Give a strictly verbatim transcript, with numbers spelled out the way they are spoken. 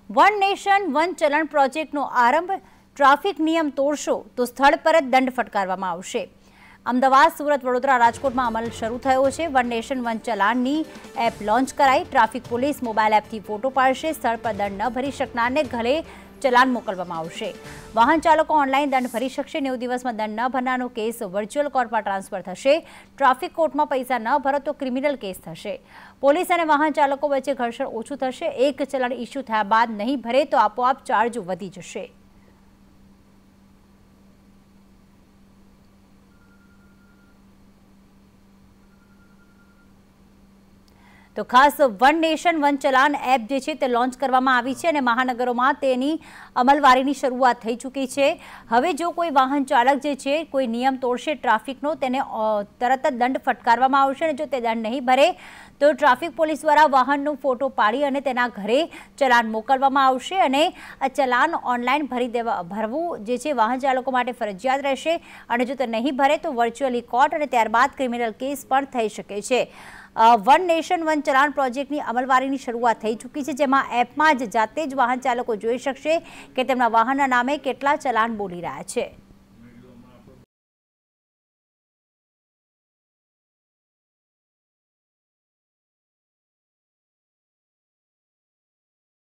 One nation one ચલણ પ્રોજેક્ટનો આરંભ। ટ્રાફિક નિયમ તોડશો તો સ્થળ પર જ દંડ ફટકારવામાં આવશે। અમદાવાદ, સુરત, વડોદરા, રાજકોટમાં અમલ શરૂ થયો છે। વન નેશન વન ચલાણની એપ લોન્ચ કરાઈ। ટ્રાફિક પોલીસ મોબાઈલ એપથી ફોટો પાડશે। સ્થળ પર દંડ ન ભરી શકનારને ઘરે ચલાન મોકલવામાં આવશે। વાહન ચાલકો ઓનલાઈન દંડ ભરી શકશે। નેવું દિવસમાં દંડ ન ભરનારનો કેસ વર્ચ્યુઅલ કોર્ટમાં ટ્રાન્સફર થશે। ટ્રાફિક કોર્ટમાં પૈસા ન ભરો તો ક્રિમિનલ કેસ થશે। પોલીસ અને વાહન ચાલકો વચ્ચે ઘર્ષણ ઓછું થશે। એક ચલાન ઇસ્યુ થયા બાદ નહીં ભરે તો આપોઆપ ચાર્જ વધી જશે। તો ખાસ one nation one challan app જે છે તે લોન્ચ કરવામાં આવી છે અને મહાનગરોમાં તેની અમલવારીની શરૂઆત થઈ ચૂકી છે। હવે જો કોઈ વાહન ચાલક જે છે કોઈ નિયમ તોડશે ટ્રાફિકનો, તેને તરત જ દંડ ફટકારવામાં આવશે અને જો તે દંડ નહીં ભરે તો ટ્રાફિક પોલીસ દ્વારા વાહનનો ફોટો પાડી અને તેના ઘરે ચલાન મોકલવામાં આવશે અને આ ચલાન ઓનલાઈન ભરી દેવા ભરવું જે છે વાહન ચાલકો માટે ફરજિયાત રહેશે અને જો તે નહીં ભરે તો વર્ચ્યુઅલી કોર્ટ અને ત્યારબાદ ક્રિમિનલ કેસ પણ થઈ શકે છે। વન નેશન વન ચલાન પ્રોજેક્ટની અમલવારીની શરૂઆત થઈ ચૂકી છે, જેમાં એપમાં જ જાતે જ વાહન ચાલકો જોઈ શકશે કે તેમના વાહનના નામે કેટલા ચલાન બોલી રહ્યા છે।